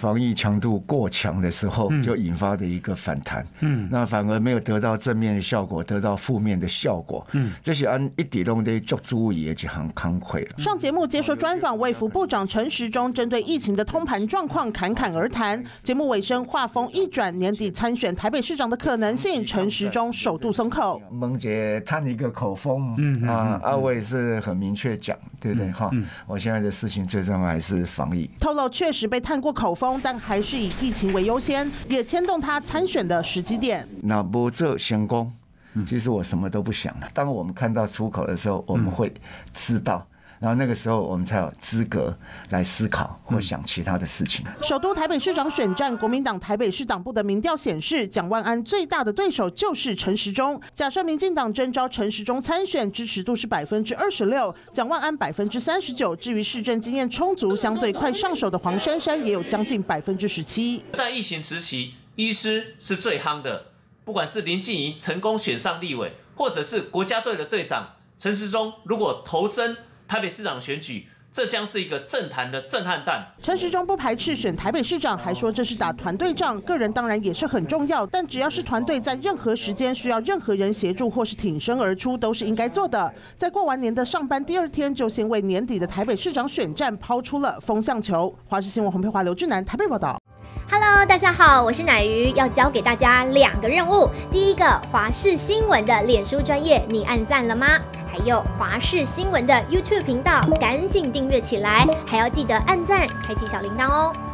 防疫强度过强的时候，就引发的一个反弹。那反而没有得到正面的效果，得到负面的效果。这是按一点都得足注意的一项工课了。 上节目接受专访，卫福部长陈时中针对疫情的通盘状况侃侃而谈。节目尾声，话锋一转，年底参选台北市长的可能性，陈时中首度松口。 萌姐探一个口风，我也是很明确讲，对不对哈？我现在的事情最重要还是防疫。 透露确实被探过口风，但还是以疫情为优先，也牵动他参选的时机点。 那不做成功，其实我什么都不想了。当我们看到出口的时候，我们会知道。然后那个时候，我们才有资格来思考或想其他的事情。 首都台北市长选战，国民党台北市党部的民调显示，蒋万安最大的对手就是陈时中。假设民进党征召陈时中参选，支持度是26%，蒋万安39%。至于市政经验充足、相对快上手的黄珊珊，也有将近17%。 在疫情时期，医师是最夯的，不管是林静怡成功选上立委，或者是国家队的队长陈时中如果投身台北市长选举，这将是一个政坛的震撼弹。 陈时中不排斥选台北市长，还说这是打团队仗，个人当然也是很重要，但只要是团队在任何时间需要任何人协助或是挺身而出，都是应该做的。在过完年的上班第2天，就先为年底的台北市长选战抛出了风向球。华视新闻洪佩华、刘俊南台北报道。 Hello， 大家好，我是乃瑜，要教给大家2个任务。第一个，华视新闻的脸书专页，你按赞了吗？还有华视新闻的 YouTube 频道，赶紧订阅起来，还要记得按赞，开启小铃铛哦。